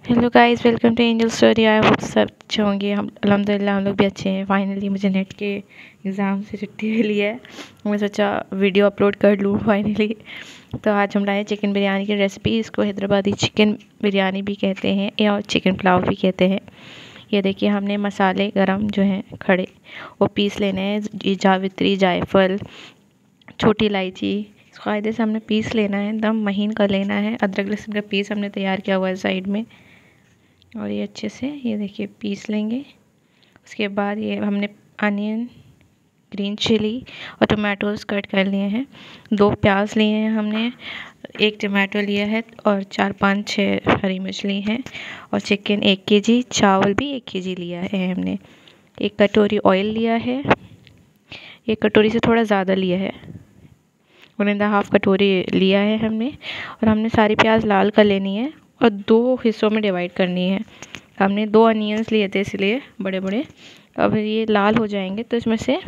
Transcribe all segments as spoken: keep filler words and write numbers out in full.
Hello guys, welcome to Angel Story. I hope सब अच्छे होंगे। हम अल्हम्दुलिल्लाह हम लोग भी अच्छे हैं। फाइनली मुझे नेट के एग्ज़ाम से छुट्टी मिली है। मैं सोचा वीडियो अपलोड कर लूँ फाइनली। तो आज हम लाए चिकन बिरयानी की रेसिपी। इसको हैदराबादी चिकन बिरयानी भी कहते हैं या चिकन पुलाव भी कहते हैं। ये देखिए, हमने मसाले गरम जो हैं खड़े वो पीस लेने हैं। जावित्री, जायफल, छोटी इलायची, कायदे से हमने पीस लेना है, एकदम महीन कर लेना है। अदरक लहसुन का पीस हमने तैयार किया हुआ है साइड में, और ये अच्छे से ये देखिए पीस लेंगे। उसके बाद ये हमने अनियन, ग्रीन चिली और टमाटोज कट कर लिए हैं। दो प्याज लिए हैं हमने, एक टमाटो लिया है और चार पाँच छः हरी मिर्च ली हैं। और चिकन एक केजी, चावल भी एक केजी लिया है हमने। एक कटोरी ऑयल लिया है, एक कटोरी से थोड़ा ज़्यादा लिया है, वन एंड हाफ कटोरी लिया है हमने। और हमने सारी प्याज लाल कर लेनी है और दो हिस्सों में डिवाइड करनी है। हमने दो अनियंस लिए थे इसलिए बड़े बड़े। अब ये लाल हो जाएंगे तो इसमें से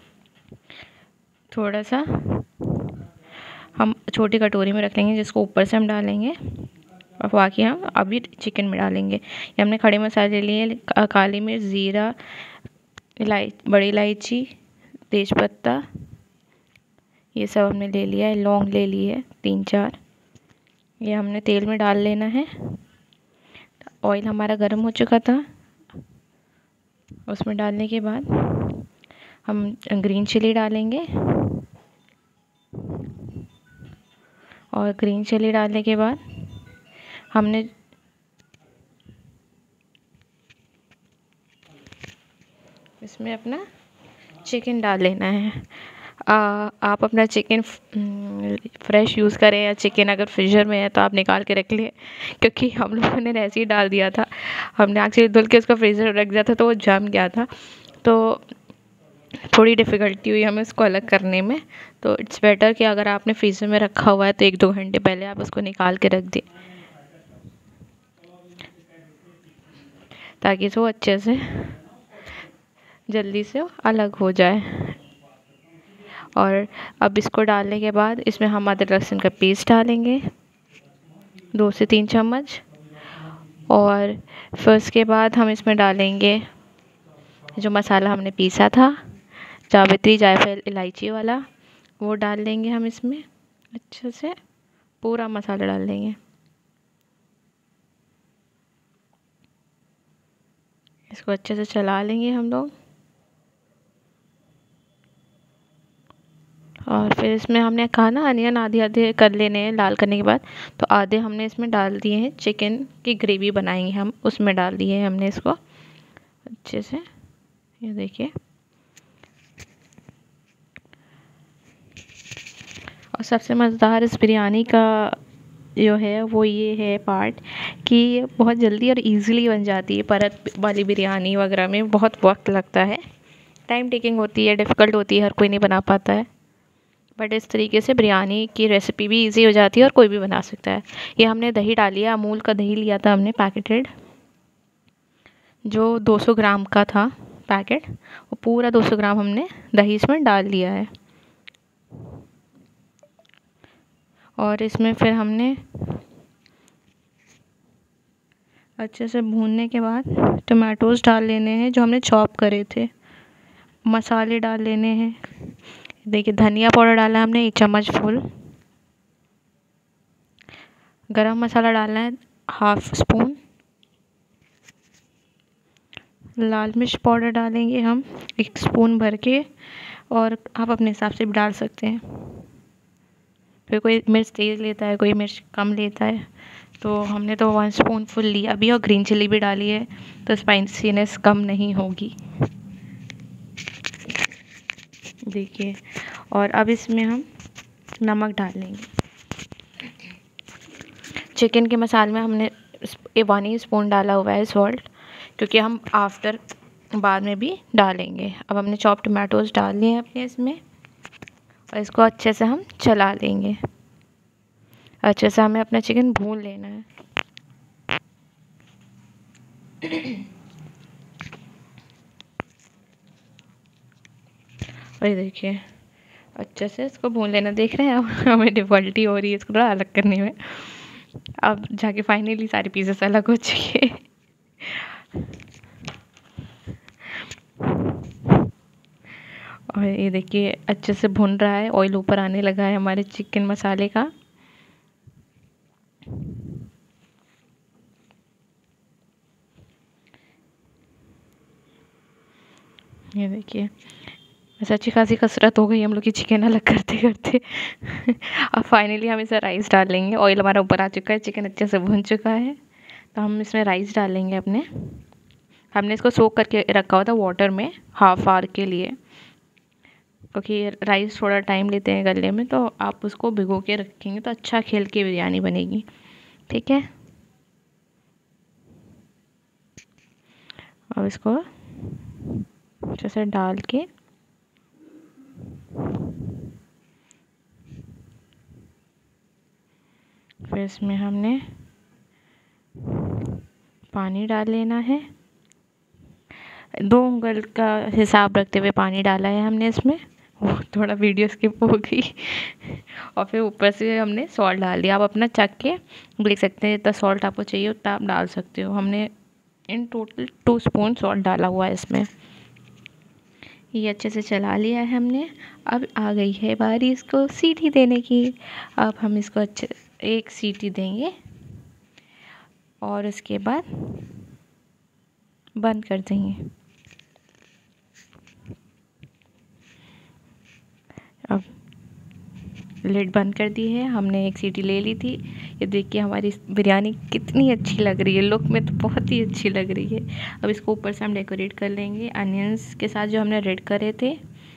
थोड़ा सा हम छोटी कटोरी में रख लेंगे, जिसको ऊपर से हम डालेंगे और बाकी हम अभी चिकन में डालेंगे। ये हमने खड़े मसाले लिए, काली मिर्च, ज़ीरा, इलाय बड़ी इलायची, तेज़पत्ता, ये सब हमने ले लिया है। लौंग ले ली है तीन चार। ये हमने तेल में डाल लेना है। ऑयल हमारा गर्म हो चुका था। उसमें डालने के बाद हम ग्रीन चिली डालेंगे, और ग्रीन चिली डालने के बाद हमने इसमें अपना चिकन डाल लेना है। आ, आप अपना चिकन फ्रेश यूज़ करें, या चिकन अगर फ्रीज़र में है तो आप निकाल के रख लें, क्योंकि हम लोगों ने ऐसे ही डाल दिया था। हमने एक्चुअली धुल के उसको फ्रीज़र रख दिया था तो वो जम गया था, तो थोड़ी डिफ़िकल्टी हुई हमें उसको अलग करने में। तो इट्स बेटर कि अगर आपने फ्रीज़र में रखा हुआ है तो एक दो घंटे पहले आप उसको निकाल के रख दें, ताकि वो अच्छे से जल्दी से अलग हो जाए। और अब इसको डालने के बाद इसमें हम अदरक लहसुन का पेस्ट डालेंगे, दो से तीन चम्मच। और फिर उसके बाद हम इसमें डालेंगे जो मसाला हमने पीसा था, जावित्री, जायफल, इलायची वाला, वो डाल लेंगे हम इसमें। अच्छे से पूरा मसाला डाल देंगे। इसको अच्छे से चला लेंगे हम लोग। और फिर इसमें हमने कहा ना, अनियन आधे आधे कर लेने हैं लाल करने के बाद, तो आधे हमने इसमें डाल दिए हैं। चिकन की ग्रेवी बनाएंगे हम, उसमें डाल दिए हैं हमने इसको अच्छे से। ये देखिए, और सबसे मज़ेदार इस बिरयानी का जो है वो ये है पार्ट कि ये बहुत जल्दी और इजीली बन जाती है। परत वाली बिरयानी वगैरह में बहुत वक्त लगता है, टाइम टेकिंग होती है, डिफ़िकल्ट होती है, हर कोई नहीं बना पाता है। बट इस तरीके से बिरयानी की रेसिपी भी इजी हो जाती है और कोई भी बना सकता है। ये हमने दही डाली है, अमूल का दही लिया था हमने पैकेटेड, जो दो सौ ग्राम का था पैकेट, वो पूरा दो सौ ग्राम हमने दही इसमें डाल लिया है। और इसमें फिर हमने अच्छे से भूनने के बाद टमाटोज़ डाल लेने हैं जो हमने चॉप करे थे। मसाले डाल लेने हैं। देखिए, धनिया पाउडर डाला है हमने एक चम्मच फुल। गरम मसाला डालना है हाफ स्पून। लाल मिर्च पाउडर डालेंगे हम एक स्पून भर के, और आप अपने हिसाब से भी डाल सकते हैं। फिर कोई मिर्च तेज़ लेता है, कोई मिर्च कम लेता है, तो हमने तो वन स्पून फुल लिया अभी। और ग्रीन चिली भी डाली है तो स्पाइसीनेस कम नहीं होगी। देखिए, और अब इसमें हम नमक डाल लेंगे। चिकन के मसाले में हमने वन ही स्पून डाला हुआ है सॉल्ट, क्योंकि हम आफ्टर बाद में भी डालेंगे। अब हमने चॉप टमाटोज़ डाल लिए हैं अपने इसमें, और इसको अच्छे से हम चला लेंगे। अच्छे से हमें अपना चिकन भून लेना है। और ये देखिए, अच्छे से इसको भून लेना। देख रहे हैं हमें डिफ़िकल्टी हो रही है इसको थोड़ा अलग करने में। अब जाके फाइनली सारे पीसेस अलग हो चुके हैं। और ये देखिए अच्छे से भुन रहा है, ऑयल ऊपर आने लगा है हमारे चिकन मसाले का। ये देखिए वैसे अच्छी खासी कसरत हो गई हम लोग की चिकन अलग करते करते। अब फाइनली हम इसमें राइस डाल लेंगे। ऑयल हमारा ऊपर आ चुका है, चिकन अच्छे से भुन चुका है, तो हम इसमें राइस डालेंगे अपने। हमने इसको सोक करके रखा हुआ था वाटर में हाफ आवर के लिए, क्योंकि राइस थोड़ा टाइम लेते हैं गलने में, तो आप उसको भिगो के रखेंगे तो अच्छा खेल के बिरयानी बनेगी। ठीक है, अब इसको अच्छे से डाल के फिर इसमें हमने पानी डाल लेना है। दो उंगल का हिसाब रखते हुए पानी डाला है हमने इसमें। वो थोड़ा वीडियो स्किप हो गई। और फिर ऊपर से हमने सॉल्ट डाल दिया। आप अपना चख के देख सकते हैं, जितना सॉल्ट आपको चाहिए उतना आप डाल सकते हो। हमने in total two spoon salt डाला हुआ है इसमें। ये अच्छे से चला लिया है हमने। अब आ गई है बारी इसको सीटी देने की। अब हम इसको अच्छे एक सीटी देंगे और उसके बाद बंद कर देंगे। अब लिड बंद कर दी है हमने, एक सीटी ले ली थी। ये देखिए हमारी बिरयानी कितनी अच्छी लग रही है, लुक में तो बहुत ही अच्छी लग रही है। अब इसको ऊपर से हम डेकोरेट कर लेंगे अनियंस के साथ जो हमने रेड करे थे।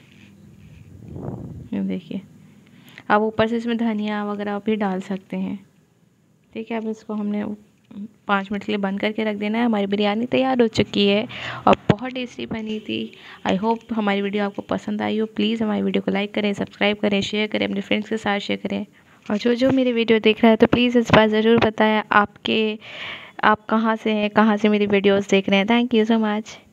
ये देखिए, अब ऊपर से इसमें धनिया वगैरह भी डाल सकते हैं। ठीक है, अब इसको हमने पाँच मिनट के लिए बंद करके रख देना है। हमारी बिरयानी तैयार हो चुकी है और बहुत टेस्टी बनी थी। आई होप हमारी वीडियो आपको पसंद आई हो। प्लीज़ हमारी वीडियो को लाइक करें, सब्सक्राइब करें, शेयर करें, अपने फ्रेंड्स के साथ शेयर करें। और जो जो मेरी वीडियो देख रहा है तो प्लीज़ इस बार ज़रूर बताएं आपके आप कहाँ से हैं, कहाँ से मेरी वीडियोज़ देख रहे हैं। Thank you so much.